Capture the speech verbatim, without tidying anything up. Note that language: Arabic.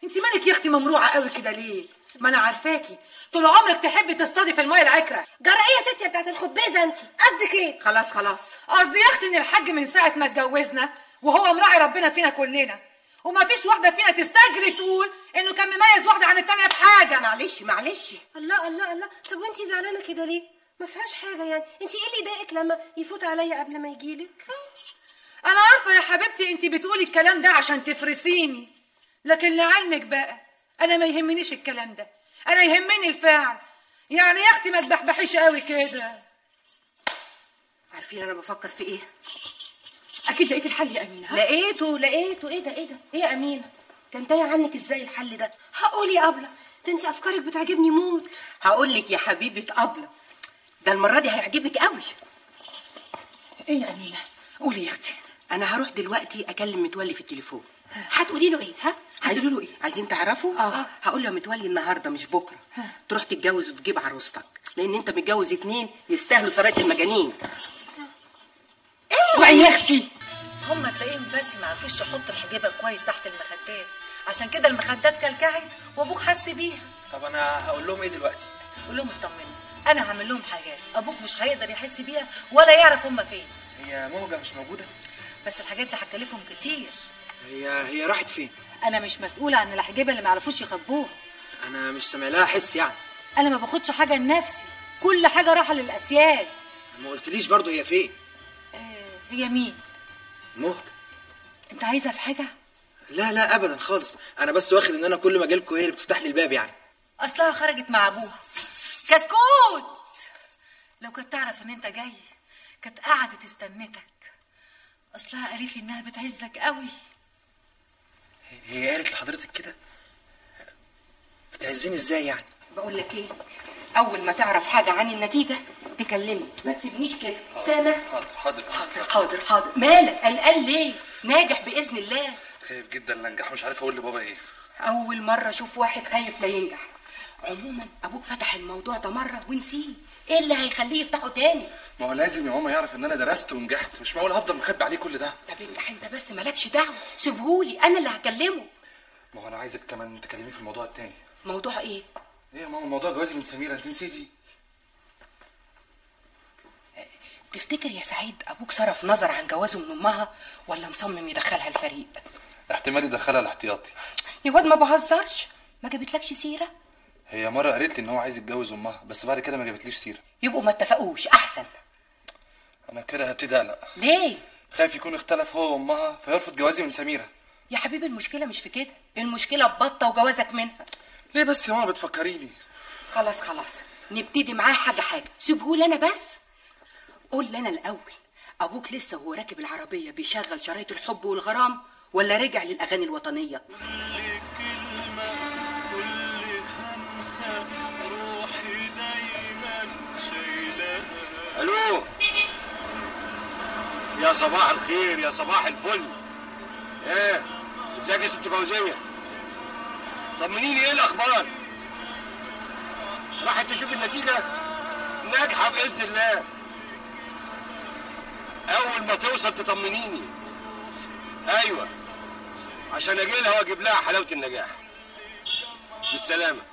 انت مالك يا اختي ممروعه قوي كده ليه؟ ما انا عارفاكي طول عمرك تحبي تصطادي في الميه العكره. جرى ايه يا ستي بتاعت الخبيزه؟ انت قصدك ايه؟ خلاص خلاص، قصدي يا اختي ان الحاج من ساعه ما اتجوزنا وهو مراعي ربنا فينا كلنا، وما فيش واحده فينا تستجري تقول انه كان مميز واحده عن التانيه في حاجه. معلش معلش. الله الله الله، طب وانت زعلانه كده ليه؟ ما فيهاش حاجه يعني، انت ايه اللي يضايقك لما يفوت عليا قبل ما يجيلك؟ انا عارفه يا حبيبتي انت بتقولي الكلام ده عشان تفرسيني، لكن لعلمك بقى انا ما يهمنيش الكلام ده، انا يهمني الفعل. يعني يا اختي ما تبحبحيش قوي كده. عارفين انا بفكر في ايه؟ اكيد لقيت الحل يا امينه. لقيته لقيته. ايه ده ايه ده ايه يا امينه؟ كان تايه عنك ازاي الحل ده؟ هقول يا ابله، ده انت افكارك بتعجبني موت. هقول لك يا حبيبه ابله، ده المره دي هيعجبك قوي. ايه يا امينه؟ قولي يا اختي. انا هروح دلوقتي اكلم متولي في التليفون. هتقولي له ايه؟ ها هتقولي له ايه؟ عايزين تعرفوا؟ اه هقول له متولي النهارده مش بكره ها. تروح تتجوز وتجيب عروستك، لان انت متجوز اتنين يستاهلوا سرايه المجانين. اوعي يا اختي. هم تلاقيهم بس ما عرفوش يحطوا الحجابه كويس تحت المخدات، عشان كده المخدات كلكعت وابوك حس بيها. طب انا هقول لهم ايه دلوقتي؟ قول لهم اطمنوا، انا هعمل لهم حاجات ابوك مش هيقدر يحس بيها ولا يعرف هم فين. هي مهجه مش موجوده؟ بس الحاجات دي هتكلفهم كتير. هي هي راحت فين؟ انا مش مسؤوله عن الحجابه اللي ما عرفوش يخبوها. انا مش سامع لها حس يعني. انا ما باخدش حاجه لنفسي، كل حاجه رايحه للاسياد. ما قلتليش برضو هي فين؟ آه هي مين؟ مهجه. انت عايزها في حاجه؟ لا لا ابدا خالص، انا بس واخد ان انا كل ما اجيلكوا هي اللي بتفتح لي الباب يعني. اصلها خرجت مع ابوها. كتكوت لو كانت تعرف ان انت جاي كانت قعدت استنتك، اصلها قالت لي انها بتعزك قوي. هي قالت لحضرتك كده؟ بتعزني ازاي يعني؟ بقول لك ايه، اول ما تعرف حاجه عن النتيجه تكلمني، ما تسيبنيش كده. سامع؟ حاضر حاضر حاضر حاضر حاضر. مالك قلقان ليه؟ ناجح باذن الله. خايف جدا لا انجح، مش عارف اقول لبابا ايه. اول مره اشوف واحد خايف لا ينجح. عموما ابوك فتح الموضوع ده مره ونسيه، ايه اللي هيخليه يفتحه تاني؟ ما هو لازم يا ماما يعرف ان انا درست ونجحت، مش معقول هفضل مخبي عليه كل ده. طب انجح انت بس، مالكش دعوه، سيبهولي انا اللي هكلمه. ما هو انا عايزك كمان تكلميه في الموضوع التاني. موضوع ايه؟ ايه يا ماما؟ موضوع جوازي من سميره، انت نسيتي؟ تفتكر يا سعيد ابوك صرف نظر عن جوازه من امها ولا مصمم يدخلها الفريق؟ احتمال يدخلها الاحتياطي. يا واد ما بهزرش، ما جابتلكش سيره؟ هي مره قالت لي ان هو عايز يتجوز امها، بس بعد كده ما جابتليش سيره. يبقوا ما اتفقوش احسن. انا كده هبتدي اقلق. ليه؟ خايف يكون اختلف هو وامها فيرفض جوازي من سميره. يا حبيبي المشكله مش في كده، المشكله ببطه وجوازك منها. ليه بس يا ماما بتفكريني؟ خلاص خلاص نبتدي معاه حاجه حاجه، سيبهولي انا بس. قول لي انا الاول، ابوك لسه وهو راكب العربيه بيشغل شرايط الحب والغرام ولا رجع للاغاني الوطنيه؟ كل كلمه كل همسه روحي دايما شايلها. الو يا صباح الخير، يا صباح الفل. ايه ازيك يا ست فوزيه؟ طمنيني ايه الاخبار؟ راحت تشوف النتيجه؟ ناجحه باذن الله. اول ما توصل تطمنيني. ايوه عشان اجي لها واجيب لها حلاوه النجاح. بالسلامه.